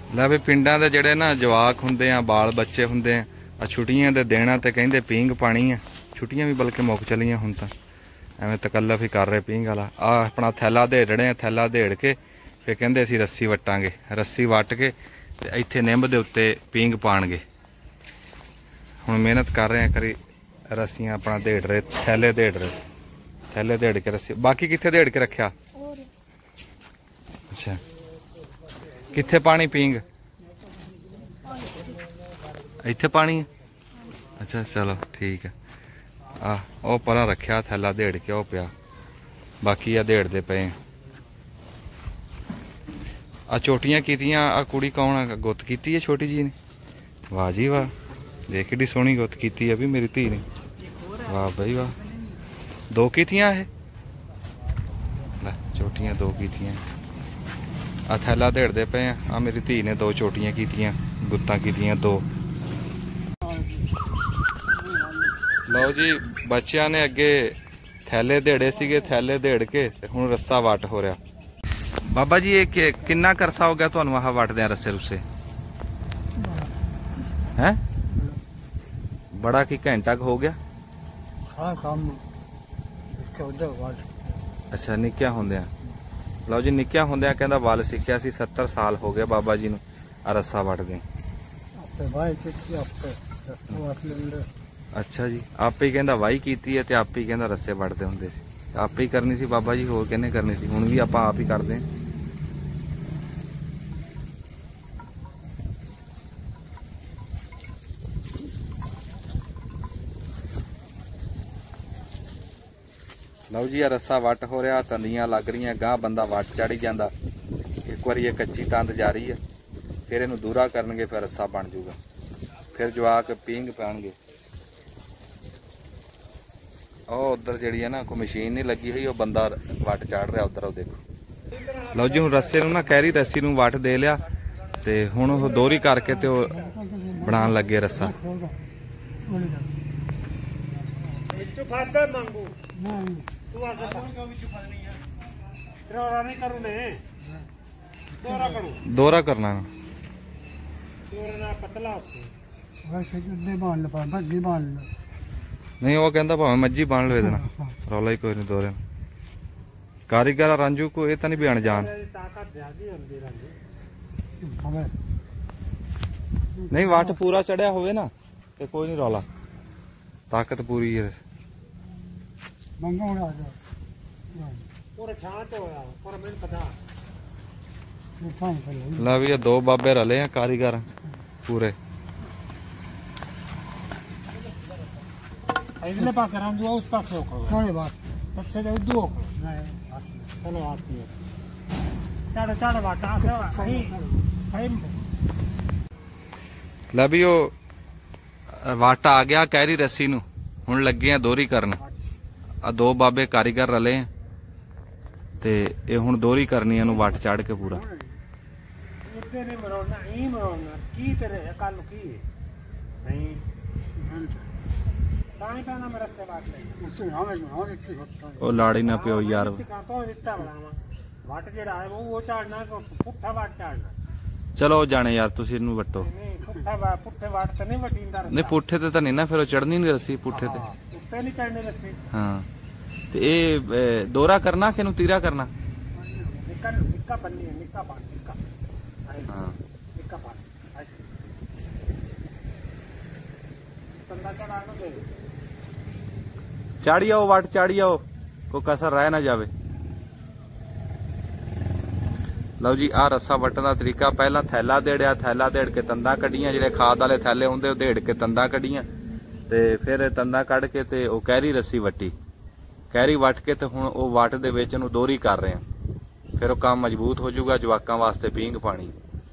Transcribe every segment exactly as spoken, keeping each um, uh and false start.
ਲੈ ਵੀ ਪਿੰਡਾਂ ਦੇ ਜਿਹੜੇ ਨਾ ਜਵਾਕ ਹੁੰਦੇ ਆ, ਬਾਲ ਬੱਚੇ ਹੁੰਦੇ ਆ, ਆ ਛੁੱਟੀਆਂ ਦੇ ਦਿਨਾਂ ਤੇ ਕਹਿੰਦੇ ਪੀਂਘ ਪਾਣੀ ਆ। ਛੁੱਟੀਆਂ ਵੀ ਬਲਕਿ ਮੁੱਕ ਚਲੀਆਂ ਹੁਣ ਤਾਂ, ਐਵੇਂ ਤਕੱਲਫ ਹੀ ਕਰ ਰਹੇ ਪੀਂਘ ਵਾਲਾ। ਆ ਆਪਣਾ ਥੈਲਾ ਦੇੜਣੇ ਆ, ਥੈਲਾ ਦੇੜ ਕੇ ਫਿਰ ਕਹਿੰਦੇ ਅਸੀਂ ਰੱਸੀ ਵੱਟਾਂਗੇ। ਰੱਸੀ ਵੱਟ ਕੇ ਤੇ ਇੱਥੇ ਨਿੰਬ ਦੇ ਉੱਤੇ ਪੀਂਘ ਪਾਣਗੇ। ਹੁਣ ਮਿਹਨਤ ਕਰ ਰਹੇ ਆ, ਕਰੀ ਰੱਸੀਆਂ ਆਪਣਾ ਦੇੜ ਰਹੇ, ਥੈਲੇ ਦੇੜ ਰਹੇ, ਥੈਲੇ ਦੇੜ ਕੇ ਰੱਸੀ। ਬਾਕੀ ਕਿੱਥੇ ਦੇੜ ਕੇ ਰੱਖਿਆ? ਅੱਛਾ, ਕਿੱਥੇ ਪਾਣੀ ਪੀਂਘ? ਇੱਥੇ ਪਾਣੀ ਹੈ। ਅੱਛਾ ਚਲੋ ਠੀਕ ਹੈ। ਆ ਉਹ ਪਰਾਂ ਰੱਖਿਆ ਥੈਲਾ ਦੇੜ ਕੇ, ਉਹ ਪਿਆ। ਬਾਕੀ ਆ ਦੇੜਦੇ ਪਏ ਆ। ਛੋਟੀਆਂ ਕੀਤੀਆਂ। ਆ ਕੁੜੀ ਕੌਣ ਆ? ਗੁੱਤ ਕੀਤੀ ਹੈ ਛੋਟੀ ਜੀ ਨੇ। ਵਾਹ ਜੀ ਵਾਹ, ਦੇਖ ਕਿੱਡੀ ਸੋਹਣੀ ਗੁੱਤ ਕੀਤੀ ਆ ਵੀ ਮੇਰੀ ਧੀ ਨੇ। ਵਾਹ ਬਈ ਵਾਹ। ਦੋ ਕੀਤੀਆਂ ਇਹ? ਲੈ ਛੋਟੀਆਂ ਦੋ ਕੀਤੀਆਂ। ਆ ਥੈਲਾ ਦੇੜਦੇ ਪਏ ਆ। ਆ ਮੇਰੀ ਧੀ ਨੇ ਦੋ ਛੋਟੀਆਂ ਕੀਤੀਆਂ, ਗੁੱਤਾਂ ਕੀਤੀਆਂ ਦੋ। ਲਓ ਜੀ, ਬੱਚਿਆਂ ਨੇ ਅੱਗੇ ਥੈਲੇ ਦੇੜੇ ਸੀਗੇ, ਥੈਲੇ ਦੇੜ ਕੇ ਤੇ ਹੁਣ ਰੱਸਾ ਵੱਟ ਹੋ ਰਿਹਾ। ਬਾਬਾ ਜੀ ਇਹ ਕਿੰਨਾ ਕਰਸਾ ਹੋ ਗਿਆ ਤੁਹਾਨੂੰ ਆਹ ਵੱਟਦਿਆਂ ਰੱਸੇ ਰੁੱਸੇ? ਹੈ ਬੜਾ ਕੀ ਘੰਟਾ ਹੋ ਗਿਆ? ਹਾਂ ਕੰਮ ਅੱਛਾ, ਨਿੱਕਿਆ ਹੁੰਦਿਆਂ। ਲਓ ਜੀ, ਨਿੱਕਿਆ ਹੁੰਦਿਆਂ ਕਹਿੰਦਾ ਵੱਲ ਸਿੱਖਿਆ ਸੀ। ਸੱਤਰ ਸਾਲ ਹੋ ਗਏ ਬਾਬਾ ਜੀ ਨੂੰ ਆ ਰੱਸਾ ਵੱਟਦੇ। ਅੱਛਾ ਜੀ, ਆਪੇ ਹੀ ਕਹਿੰਦਾ ਵਾਹੀ ਕੀਤੀ ਹੈ ਤੇ ਆਪੇ ਹੀ ਕਹਿੰਦਾ ਰੱਸੇ ਵੱਟਦੇ ਹੁੰਦੇ ਸੀ। ਆਪੇ ਹੀ ਕਰਨੀ ਸੀ ਬਾਬਾ ਜੀ, ਹੋਰ ਕਿਹਨੇ ਕਰਨੀ ਸੀ? ਹੁਣ ਵੀ ਆਪਾਂ ਆਪ ਹੀ ਕਰਦੇ ਹਾਂ। ਲਓ ਜੀ, ਆ ਰੱਸਾ ਵੱਟ ਹੋ ਰਿਹਾ, ਤੰਦੀਆਂ ਲੱਗ ਰਹੀਆਂ, ਗਾਂਹ ਬੰਦਾ ਵੱਟ ਚੜੀ ਜਾਂਦਾ। ਇੱਕ ਵਾਰੀ ਇਹ ਕੱਚੀ ਤੰਦ ਜਾ ਰਹੀ ਹੈ, ਫਿਰ ਇਹਨੂੰ ਦੂਰਾ ਕਰਨਗੇ, ਫਿਰ ਰੱਸਾ ਬਣ ਜਾਊਗਾ। ਫਿਰ ਜਵਾਕ ਪੀਂਘ ਪਾਣਗੇ। ਉਹ ਉਧਰ ਜਿਹੜੀ ਹੈ ਨਾ ਕੋਈ ਮਸ਼ੀਨ ਨਹੀਂ ਲੱਗੀ ਹੋਈ, ਉਹ ਬੰਦਾ ਵੱਟ ਚਾੜ ਰਿਹਾ ਉਧਰ, ਉਹ ਦੇਖੋ। ਲਓ ਜੀ, ਹੁਣ ਰੱਸੇ ਨੂੰ ਨਾ ਕਹਿਰੀ ਰੱਸੀ ਨੂੰ ਵੱਟ ਦੇ ਲਿਆ ਤੇ ਹੁਣ ਉਹ ਦੋਹਰੀ ਕਰਕੇ ਤੇ ਉਹ ਬਣਾਉਣ ਲੱਗੇ ਰੱਸਾ। ਦੋਹਰਾ ਕਰਨਾ ਨਾ ਨਹੀਂ, ਉਹ ਕਹਿੰਦਾ ਭਾਵੇਂ ਮੱਝੀ ਬਣ ਲਵੇ ਦੇਣਾ, ਰੌਲਾ ਹੀ ਕੋਈ ਨਹੀਂ। ਦੋਰੇ ਕਾਰੀਗਰ ਰਾਂਝੂ ਕੋ ਇਹ ਤਾਂ ਨਹੀਂ ਬਿਆਨ ਜਾਣ। ਨਹੀਂ, ਵੱਟ ਪੂਰਾ ਚੜਿਆ ਹੋਵੇ ਨਾ ਤੇ ਕੋਈ ਨਹੀਂ ਰੌਲਾ, ਤਾਕਤ ਪੂਰੀ ਹੈ। ਲਾ ਵੀ ਦੋ ਬਾਬੇ ਰਲੇ ਆ ਕਾਰੀਗਰ ਪੂਰੇ। इधर पास रांझू उस पास होकर थोड़ी बात अच्छे से दो चलो आती है चाड़ चाड़ बाटा से कहीं कहीं ਲੈ ਵੀ ਉਹ ਵਾਟ ਆ ਗਿਆ ਕਹਿਰੀ ਰੱਸੀ ਨੂੰ। ਹੁਣ ਲੱਗੇ ਆ ਦੋਹਰੀ ਕਰਨ। ਆ ਦੋ ਬਾਬੇ ਕਾਰੀਗਰ ਰਲੇ ਆ ਤੇ ਇਹ ਹੁਣ ਦੋਹਰੀ ਕਰਨੀ ਇਹਨੂੰ ਵੱਟ ਚੜ ਕੇ ਪੂਰਾ। ਇੱਥੇ ਨਹੀਂ ਮਰੋਣਾ, ਹੀ ਮਰੋਣਾ ਕੀ ਤੇਰੇ ਕੱਲ ਕੀ ਨਹੀਂ ਉਹ ਲਾੜੀ ਨਾ ਪਿਓ ਯਾਰ। ਚਲੋ ਜਾਣੇ ਯਾਰ, ਤੁਸੀਂ ਇਹਨੂੰ ਵੱਟੋ। ਨਹੀਂ ਪੁੱਠੇ ਤੇ ਤਾਂ ਨਹੀਂ ਨਾ, ਫਿਰ ਉਹ ਚੜਨੀ ਨਹੀਂ ਰੱਸੀ ਪੁੱਠੇ ਤੇ। ਹਾਂ, ਤੇ ਇਹ ਦੋਹਰਾ ਕਰਨਾ ਕਿ ਇਹਨੂੰ ਤੀਰਾ ਕਰਨਾ? ਹਾਂ, चाड़ी आओ वाट चाड़ी आओ, को कसर रह ना जावे। लो जी, आ रस्सा वटन का तरीका। पहला थैला देड़िया, थैला देड़ के तंदा कढ़ियां, जिहड़े खाद वाले थैले होंदे ओह देड़ के तंदा कढ़ियां ते फिर तंदा कढ़ के ते ओह कैरी रस्सी वट्टी। कैरी वट के ते हुण ओह वट दे विच नूं दोहरी कर रहे हैं। फिर ओह काम मजबूत हो जाऊगा, जवाकां वास्ते पींघ पानी।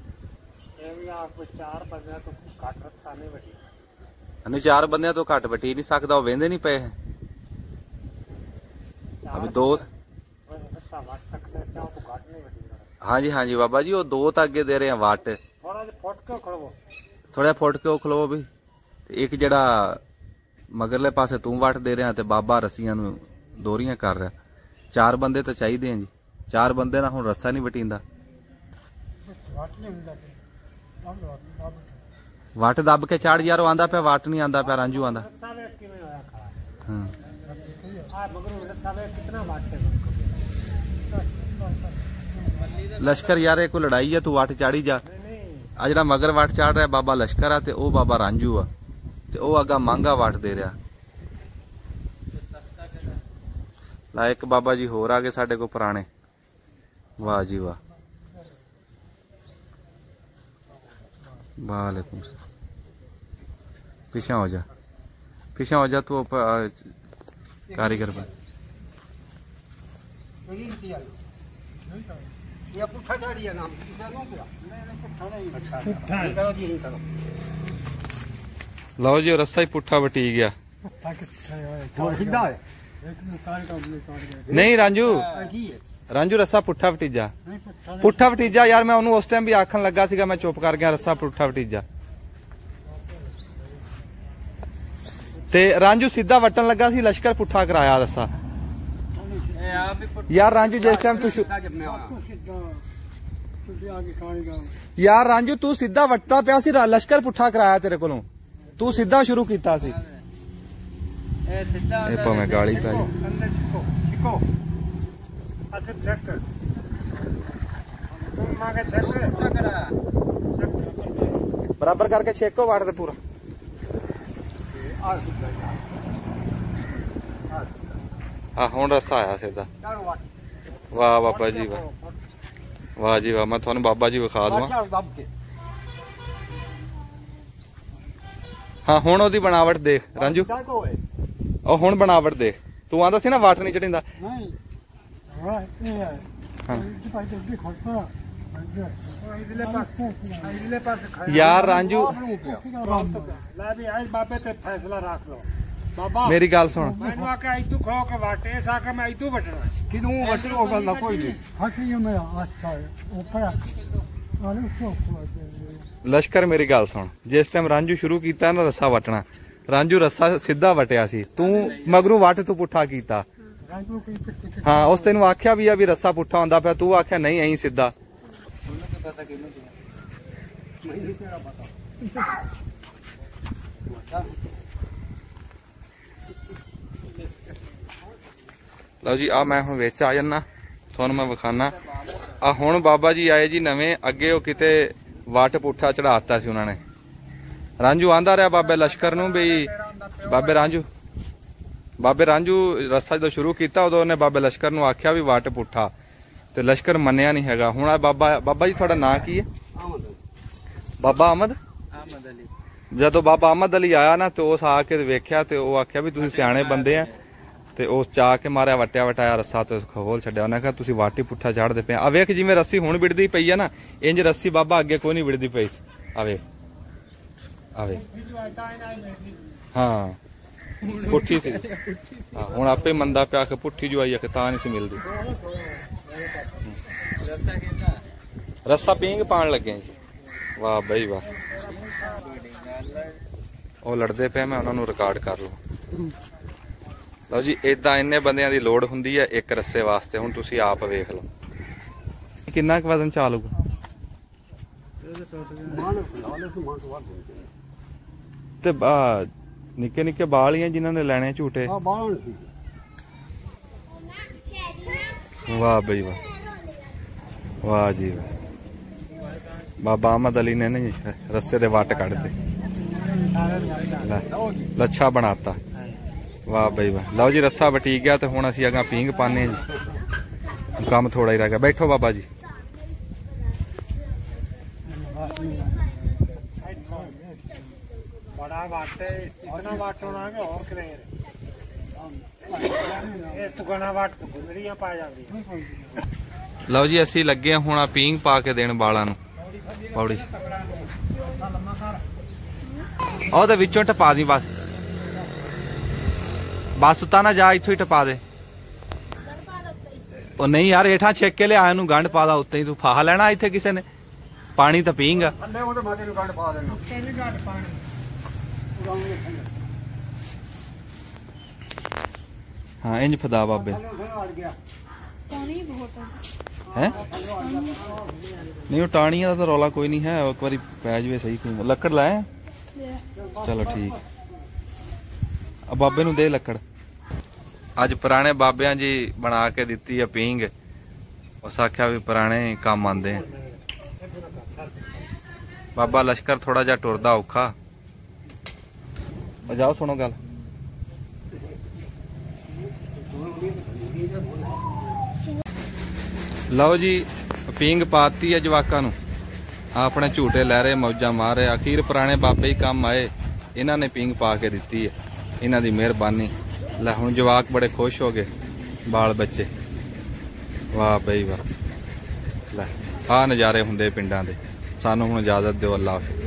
नहीं, चार बंदियां तो घट वटी नहीं सकदा, ओह वेंदे नहीं पे। अभी दो हाँ जी हाँ जी बाबा जी, वो दो तो अगे दे रहे हैं वाट। थोड़ा फुट के खलो भी। एक जड़ा मगरले पासे तू वाट दे रहा ते बाबा रस्सियां नूं दोहरियां कर रहा। चार बंदे तो चाहिए जी। चार बंदे ना हुण रस्सा नहीं वटींदा। ਵਟ ਦੱਬ ਕੇ ਚੜ ਯਾਰ, ਉਹ ਆਂਦਾ ਪਿਆ ਵਟ ਨਹੀਂ ਆਂਦਾ ਪਿਆ, ਰਾਂਝੂ ਆਂਦਾ। ਹਾਂ ਲਸ਼ਕਰ ਯਾਰ ਇਹ ਕੋਈ ਲੜਾਈ ਆ, ਤੂੰ ਵਟ ਚਾੜੀ ਜਾ। ਆ ਜਿਹੜਾ ਮਗਰ ਵਟ ਚਾੜ ਰਿਹਾ ਬਾਬਾ ਲਸ਼ਕਰ ਆ, ਤੇ ਉਹ ਬਾਬਾ ਰਾਂਝੂ ਆ, ਤੇ ਉਹ ਅੱਗਾ ਮੰਗਾ ਵਟ ਦੇ ਰਿਹਾ। ਲਾ ਇੱਕ ਬਾਬਾ ਜੀ ਹੋਰ ਆ ਗਏ ਸਾਡੇ ਕੋਲ ਪੁਰਾਣੇ। ਵਾਹ ਜੀ ਵਾਹ, वालेकुम सलाम। पीछे हो जा, पीछे हो जा, तू कारीगर बन। लो जी रस्सा ही पुट्ठा बटी गया। नहीं रांझू, रांझू रस्सा पुट्ठा भतीजा, पुट्ठा भतीजा यार। मैं उस टाइम भी आखन लगा सीगा, मैं चुप कर गया, रस्सा पुट्ठा भतीजा। ते रांझू सीधा वटन लगा सी, लश्कर पुट्ठा कराया रस्सा। यार रांझू जिस टाइम तू यार रांझू तू सीधा वटता पिया सी, लश्कर पुट्ठा कराया तेरे कोलों, तू सीधा शुरू कीता सी। मैं गाली पै बराबर करके छेको वाट दे पूरा। हाँ हुण रस्सा आया सीधा। वाह बाबा जी वाह, वाह जी वाह। मैं थोड़ा बाबा जी विखा दूंगा। हाँ हुण ओदी बनावट देख रांझू, ओ हुण बनावट देख। तू आंदा सी ना वाट नहीं चढ़ींदा। यार रांझू फैसला रख लो। मेरी गल सुन, लश्कर मेरी गल सुन, जिस टाइम रांझू शुरू किया ना रस्सा वटना, रांझू रस्सा सीधा वटिया सी, तू मगरू वट तू पुट्ठा कीता। हाँ उस तेन आख्या भी आ भी रस्सा पुट्ठा होंदा पिया, तू आख्या नहीं अं सीधा। लो जी आ मैं हुण विच आ जाना, तुहानूं मैं विखाना। आ हुण बाबा जी आए जी नवें, अगे वो किते वट पुट्ठा चढ़ाता सी उन्होंने। रांझू आंदा रहा बाबे लश्कर नूं भी, बाबे रांझू बाबे रांझू रस्सा जो शुरू किया उदों उन्हें बाबे लश्कर नूं आख्या भी वट पुट्ठा, तो लश्कर मन्निया नहीं हैगा। हुण आ बाबा बाबा जी थोड़ा नाम की है? बाबा अहमद जदों बाबा अहमद अली आया ना, तो उस आके वेख्या, तो वो आख्या भी तुसीं सियाणे बंदे आ, ते उस चा के मारिया वटिया वटाया रस्सा, तो खोल छड्डिया। उन्हें कहा तुसीं वट ही पुट्ठा चढ़दे पे। आ वेख जिवें रस्सी हुण विड़दी पई है ना, इंज रस्सी बाबा अगे कोई नहीं विड़दी पई। आ वेख आ वेख, हाँ पुट्ठी सी। हाँ हुण आपे मंदा पिया कि पुट्ठी जो आई है कि तां नहीं सी मिलदी। रस्सा पींग पाण लगे जी। वाह बई वाह, वो लड़ते पे, मैं उन्होंने रिकॉर्ड कर लूँ। लो जी इदा इन्ने बंदियां दी लोड़ हुंदी है एक रस्से वास्ते। हुण तुसीं आप वेख लो किन्ना क वजन चालूगा। ते निक्के निक्के बाल ही जिन्होंने लैने झूटे। वाह बई वाह, वाह जी वाह। बाबा अहमद अली ने नहीं रस्से दे वट कढ़ते, लच्छा बनाता। वाह बई वाह। लो जी रस्सा बटी गया, तो हुण असीं अगां पींग पाने जी, काम थोड़ा ही रह गया। बैठो बाबा जी। बड़ा वाट है, इतना वाट होना है और करे ये तो गना वाट गुंदड़ियां पा जांदी। लो जी असीं लगे हुण आ पींग पा के देण बालां नूं पौड़ी। ओहदे विचों टपा दी बस, बस उता ना जा, इत्थों ही टपा दे। ओ नहीं यार हेठां छेक के लिया नूं गंढ पा दा उत्ते ही। तू फाहा लेना इत्थे किसे ने? पानी तो पींगा। हाँ इंज फदा बाबे। है नहीं वो टाणिया का तो रौला कोई नहीं है, एक बार पै जाए सही कोई। लकड़ लाए चलो ठीक। अब बाबे नूं दे लकड़। अज पुराने बाबिया जी बना के दिती है पींग, उस आख्या भी पुराने काम आते हैं। बाबा लश्कर थोड़ा जा टुरदा औखा। जाओ सुनो गल। लो जी पींग पाती है जवाका नूं, अपने झूटे लै रहे मौजा मार रहे। आखिर पुराने बाबे ही काम आए, इन्हों ने पींग पा के दिती है, इन्हों की मेहरबानी। लै हुण जवाक बड़े खुश हो गए, बाल बच्चे। वाह बई वाह। लै आ नज़ारे हुंदे पिंडां दे। सानूं हुण इजाजत दिओ। अल्लाह हाफिज़।